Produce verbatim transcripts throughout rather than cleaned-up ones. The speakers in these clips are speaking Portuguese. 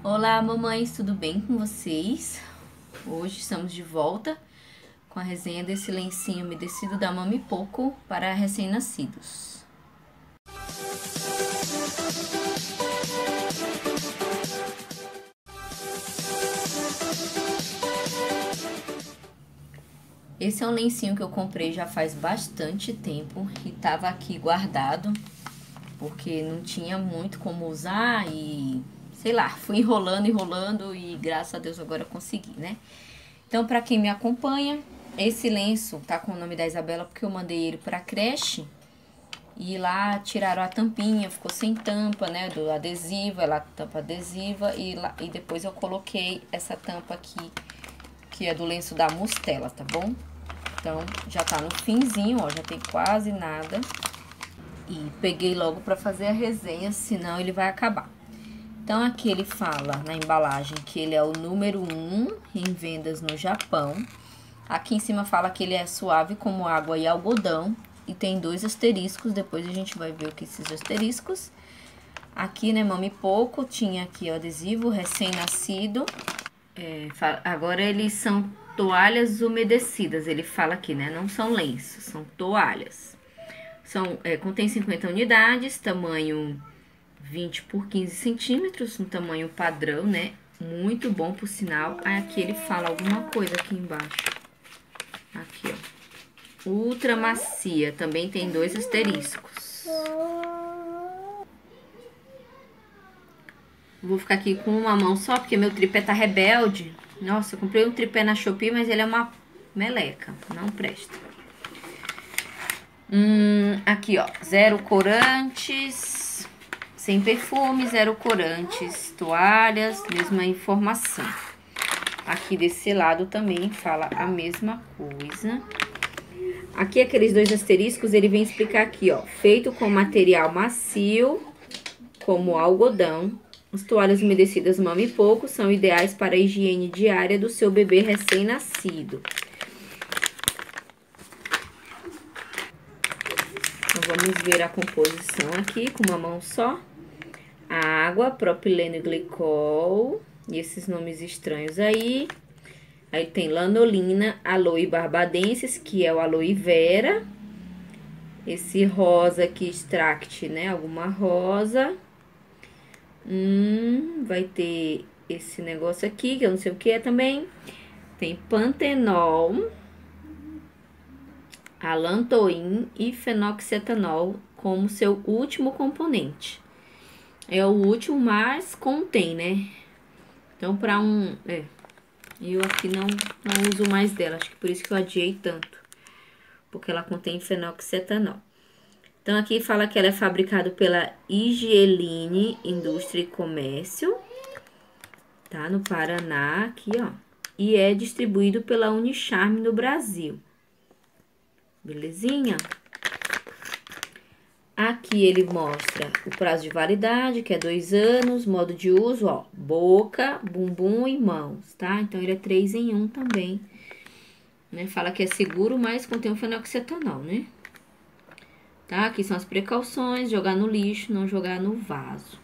Olá, mamães, tudo bem com vocês? Hoje estamos de volta com a resenha desse lencinho umedecido da Mami Poco para recém-nascidos. Esse é um lencinho que eu comprei já faz bastante tempo e estava aqui guardado porque não tinha muito como usar e sei lá, fui enrolando, enrolando e graças a Deus agora eu consegui, né? Então, para quem me acompanha, esse lenço tá com o nome da Isabela porque eu mandei ele pra creche e lá tiraram a tampinha, ficou sem tampa, né, do adesivo, ela tampa adesiva e, lá, e depois eu coloquei essa tampa aqui, que é do lenço da Mustela, tá bom? Então, já tá no finzinho, ó, já tem quase nada. E peguei logo pra fazer a resenha, senão ele vai acabar. Então, aqui ele fala na embalagem que ele é o número um em vendas no Japão. Aqui em cima fala que ele é suave como água e algodão. E tem dois asteriscos, depois a gente vai ver o que esses asteriscos. Aqui, né, Mami Poco, tinha aqui o adesivo recém-nascido. É, agora eles são toalhas umedecidas, ele fala aqui, né? Não são lenços, são toalhas. São, é, contém cinquenta unidades, tamanho vinte por quinze centímetros, um tamanho padrão, né? Muito bom, por sinal. Aí aqui ele fala alguma coisa aqui embaixo. Aqui, ó. Ultra macia, também tem dois asteriscos. Vou ficar aqui com uma mão só, porque meu tripé tá rebelde. Nossa, eu comprei um tripé na Shopee, mas ele é uma meleca, não presta. Hum, aqui, ó, zero corantes, sem perfume, zero corantes, toalhas, mesma informação. Aqui desse lado também fala a mesma coisa. Aqui, aqueles dois asteriscos, ele vem explicar aqui, ó. Feito com material macio, como algodão, as toalhas umedecidas Mami Poco são ideais para a higiene diária do seu bebê recém-nascido. Então, vamos ver a composição aqui com uma mão só. Água, propileno e glicol, e esses nomes estranhos aí. Aí tem lanolina, aloe barbadensis, que é o aloe vera. Esse rosa aqui, extract, né? Alguma rosa. Hum, vai ter esse negócio aqui, que eu não sei o que é também. Tem pantenol, alantoin e fenoxetanol como seu último componente. É o último, mas contém, né? Então, para um... É, eu aqui não, não uso mais dela, acho que por isso que eu adiei tanto. Porque ela contém fenoxetanol. Então, aqui fala que ela é fabricada pela Higieline Indústria e Comércio, tá? No Paraná, aqui, ó. E é distribuído pela Unicharme no Brasil. Belezinha? Aqui ele mostra o prazo de validade, que é dois anos, modo de uso, ó, boca, bumbum e mãos, tá? Então, ele é três em um também, né? Fala que é seguro, mas contém o fenoxetanol, né? Tá? Aqui são as precauções, jogar no lixo, não jogar no vaso.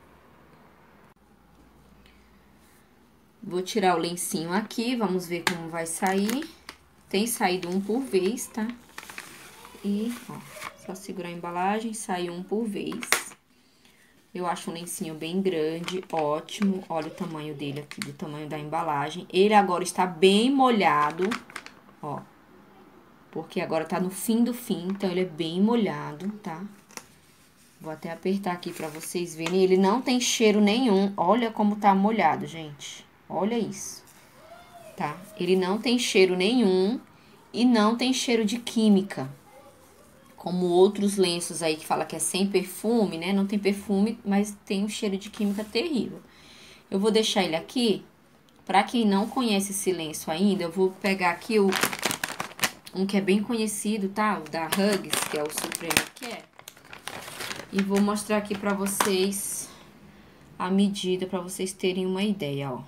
Vou tirar o lencinho aqui, vamos ver como vai sair. Tem saído um por vez, tá? E, ó, só segurar a embalagem, sai um por vez. Eu acho um lencinho bem grande, ótimo. Olha o tamanho dele aqui, do tamanho da embalagem. Ele agora está bem molhado, ó. Porque agora tá no fim do fim, então ele é bem molhado, tá? Vou até apertar aqui pra vocês verem. Ele não tem cheiro nenhum. Olha como tá molhado, gente. Olha isso. Tá? Ele não tem cheiro nenhum e não tem cheiro de química. Como outros lenços aí que fala que é sem perfume, né? Não tem perfume, mas tem um cheiro de química terrível. Eu vou deixar ele aqui. Pra quem não conhece esse lenço ainda, eu vou pegar aqui o um que é bem conhecido, tá? O da Huggies, que é o Supreme Care. E vou mostrar aqui pra vocês a medida, pra vocês terem uma ideia, ó.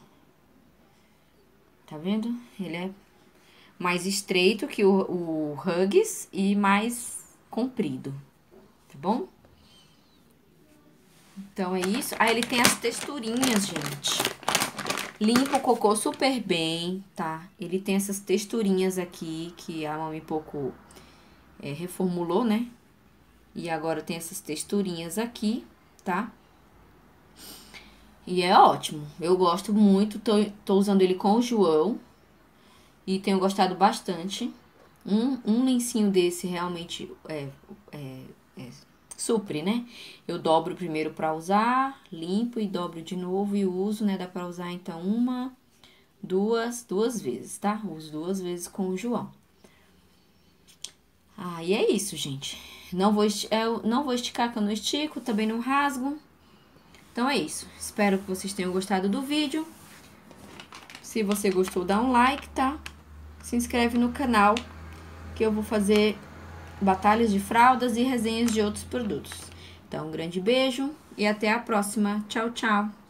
Tá vendo? Ele é mais estreito que o, o Huggies e mais comprido, tá bom? Então, é isso. Aí, ele tem as texturinhas, gente. Limpa o cocô super bem, tá? Ele tem essas texturinhas aqui, que a Mami Poco é, reformulou, né? E agora tem essas texturinhas aqui, tá? E é ótimo. Eu gosto muito, tô, tô usando ele com o João. E tenho gostado bastante. Um, um lencinho desse realmente é, é, é, supre, né? Eu dobro primeiro pra usar, limpo e dobro de novo e uso, né? Dá pra usar, então, uma, duas, duas vezes, tá? Uso duas vezes com o João. Ah, e é isso, gente. Não vou, eu não vou esticar, que eu não estico, também não rasgo. Então, é isso. Espero que vocês tenham gostado do vídeo. Se você gostou, dá um like, tá? Se inscreve no canal, que eu vou fazer batalhas de fraldas e resenhas de outros produtos. Então, um grande beijo e até a próxima. Tchau, tchau!